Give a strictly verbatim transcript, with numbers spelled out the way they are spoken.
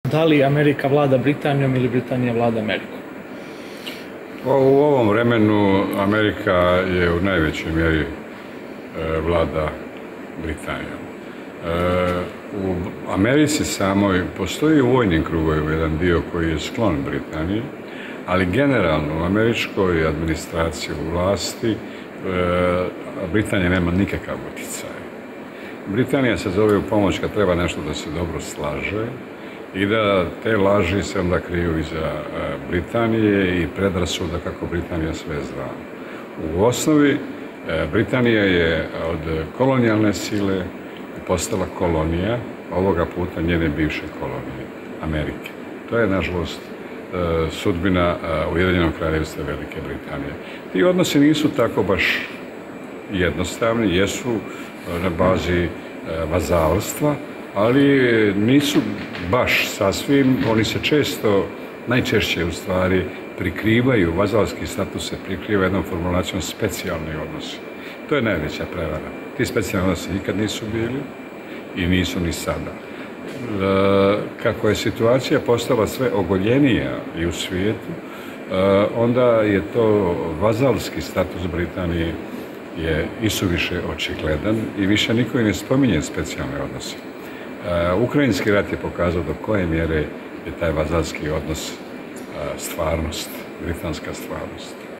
Da li Amerika vlada Britanijom ili Britanija vlada Amerikom? U ovom vremenu Amerika je u najvećoj mjeri vlada Britanijom. U Americi samoj postoji u vojnim krugovima jedan dio koji je sklon Britaniji, ali generalno u američkoj administraciji u vlasti Britanija nema nikakav utjecaj. Britanija se zove u pomoć kad treba nešto da se dobro slaže i da te laži se onda kriju iza Britanije i predrasuda kako Britanija sve zna. U osnovi Britanija je od kolonijalne sile postala kolonija, ovoga puta njene bivše kolonije, Amerike. To je, nažalost, sudbina Ujedinjenog Kraljevstva Velike Britanije. Ti odnosi nisu tako baš jednostavni, jesu na bazi vazalstva, ali nisu baš sasvim, oni se često, najčešće u stvari, prikrivaju, vazalski status se prikriva jednom formulacijom specijalni odnosi. To je najveća prevara. Ti specijalni odnosi nikad nisu bili i nisu ni sada. Kako je situacija postala sve ogoljenija i u svijetu, onda je to vazalski status Britanije je isuviše očigledan i više niko i ne spominje specijalne odnose. Ukrajinski rat je pokazao do koje mjere je taj vazalski odnos stvarnost, britanska stvarnost.